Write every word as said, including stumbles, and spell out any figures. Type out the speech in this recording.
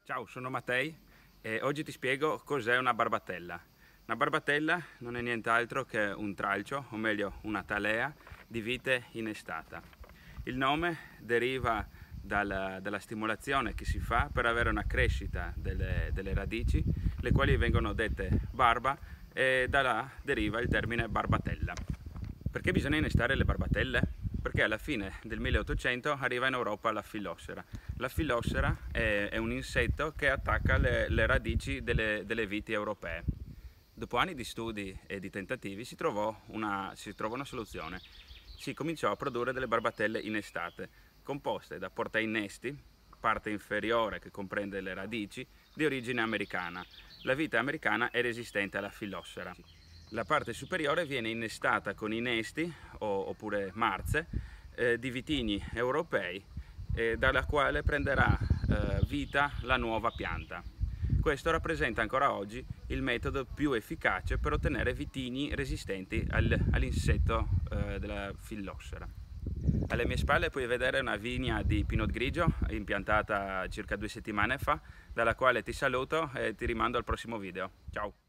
Ciao, sono Mattei e oggi ti spiego cos'è una barbatella. Una barbatella non è nient'altro che un tralcio, o meglio una talea di vite innestata. Il nome deriva dalla, dalla stimolazione che si fa per avere una crescita delle, delle radici, le quali vengono dette barba, e da là deriva il termine barbatella. Perché bisogna innestare le barbatelle? Perché alla fine del milleottocento arriva in Europa la fillossera. La fillossera è, è un insetto che attacca le, le radici delle, delle viti europee. Dopo anni di studi e di tentativi si trovò una, si trovò una soluzione. Si cominciò a produrre delle barbatelle innestate, composte da portainnesti, parte inferiore che comprende le radici, di origine americana. La vite americana è resistente alla fillossera. La parte superiore viene innestata con innesti o, oppure marze eh, di vitigni europei eh, dalla quale prenderà eh, vita la nuova pianta. Questo rappresenta ancora oggi il metodo più efficace per ottenere vitigni resistenti al, all'insetto eh, della fillossera. Alle mie spalle puoi vedere una vigna di Pinot Grigio impiantata circa due settimane fa, dalla quale ti saluto e ti rimando al prossimo video. Ciao!